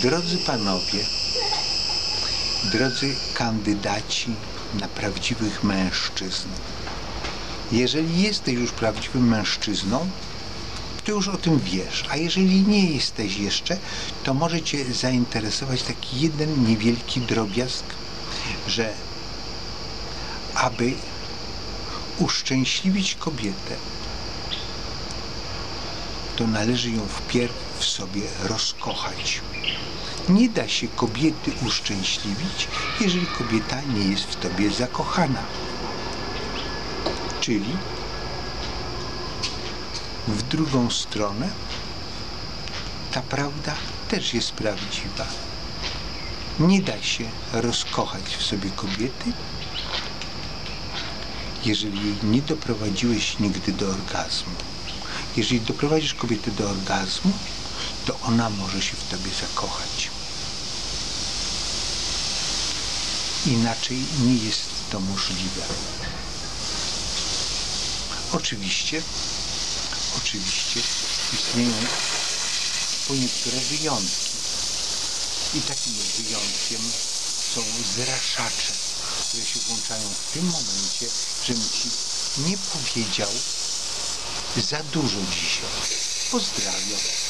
Drodzy panowie, drodzy kandydaci na prawdziwych mężczyzn, jeżeli jesteś już prawdziwym mężczyzną, to już o tym wiesz, a jeżeli nie jesteś jeszcze, to może cię zainteresować taki jeden niewielki drobiazg, że aby uszczęśliwić kobietę, to należy ją wpierw w sobie rozkochać. Nie da się kobiety uszczęśliwić, jeżeli kobieta nie jest w tobie zakochana. Czyli w drugą stronę ta prawda też jest prawdziwa. Nie da się rozkochać w sobie kobiety, jeżeli jej nie doprowadziłeś nigdy do orgazmu. Jeżeli doprowadzisz kobietę do orgazmu, to ona może się w tobie zakochać. Inaczej nie jest to możliwe. Oczywiście istnieją niektóre wyjątki. I takim wyjątkiem są zraszacze, które się włączają w tym momencie, żebym ci nie powiedział za dużo dzisiaj. Pozdrawiam.